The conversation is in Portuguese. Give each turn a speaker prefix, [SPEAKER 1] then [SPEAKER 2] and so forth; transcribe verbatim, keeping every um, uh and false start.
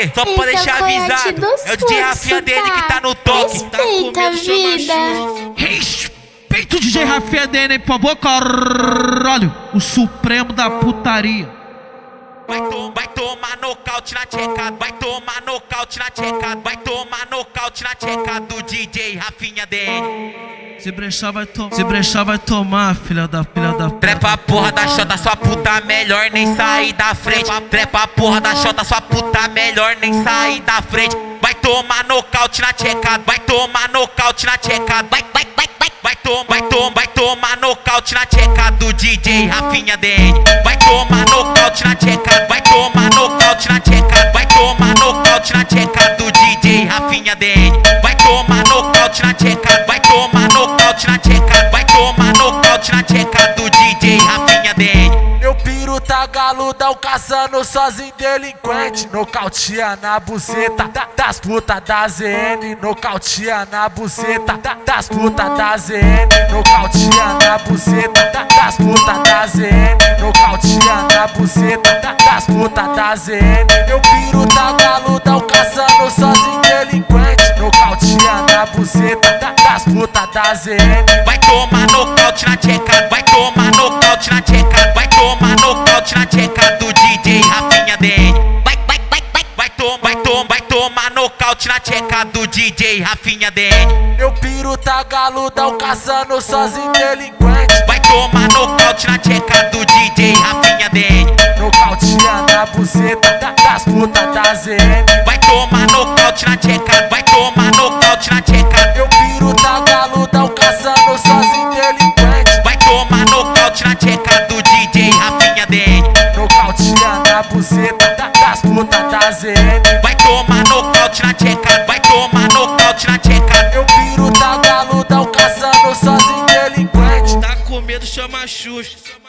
[SPEAKER 1] quê? Só pra deixar avisado, é o D J Rafinha dele que tá no toque.
[SPEAKER 2] Respeita a vida.
[SPEAKER 3] Respeita o D J Rafinha dele, por favor, caralho. O supremo da putaria.
[SPEAKER 1] Vai, to vai tomar nocaute na tcheca, vai tomar nocaute na tcheca, vai tomar nocaute na tcheca do D J Rafinha D N.
[SPEAKER 3] Se brechar vai tomar, se brechar vai tomar, filha da filha da puta.
[SPEAKER 1] Trepa a porra da xota, sua puta, melhor nem sair da frente. Trepa a porra da xota, sua puta, melhor nem sair da frente. Vai tomar nocaute na tcheca, vai tomar nocaute na tcheca, vai, vai, vai, vai, vai tomar, vai tomar, vai tomar nocaute na tcheca do D J Rafinha D N. Vai tomar nocaute na tcheca, vai tomar nocaute na tcheca, vai tomar nocaute na tcheca do D J Rafinha D N. Vai tomar nocaute na tcheca, vai tomar nocaute na tcheca, vai tomar nocaute na tcheca do D J Rafinha D N.
[SPEAKER 4] Meu piro tá galudão, caçando sozinho delinquente. Nocauteia na buceta da, das putas da Z N. Nocauteia na buceta da, das putas da Z N. Nocauteia na buceta da, das putas da Z N. Nocauteia na buceta da, das putas da Z N. Meu piro tá galudão, caçando sozinho delinquente. Nocauteia na buceta da, das putas da Z N.
[SPEAKER 1] Vai tomar nocaute na tcheca, vai tomar nocaute na tcheca, vai tomar nocaute na tcheca do D J Rafinha D N. Vai, vai, vai, vai, vai tomar, vai tomar, vai tomar nocaute na tcheca do D J Rafinha D N.
[SPEAKER 4] Meu piro tá galudão, caçando sozinho delinquente.
[SPEAKER 1] Vai tomar nocaute na tcheca do D J Rafinha D N.
[SPEAKER 4] Nocauteia na buceta da, das putas da Z N.
[SPEAKER 1] Vai tomar nocaute na tcheca, vai tomar nocaute na tcheca.
[SPEAKER 4] Meu piro tá galudão, caçando sozinho delinquente.
[SPEAKER 1] Vai tomar nocaute na tcheca do D J Rafinha D N.
[SPEAKER 4] Nocauteia na buceta da, das putas da Z N.
[SPEAKER 1] Vai tomar nocaute na tcheca, vai tomar nocaute na tcheca.
[SPEAKER 4] Meu piro tá galudão, caçando sozinho delinquente.
[SPEAKER 3] Tá com medo, chama a Xuxa.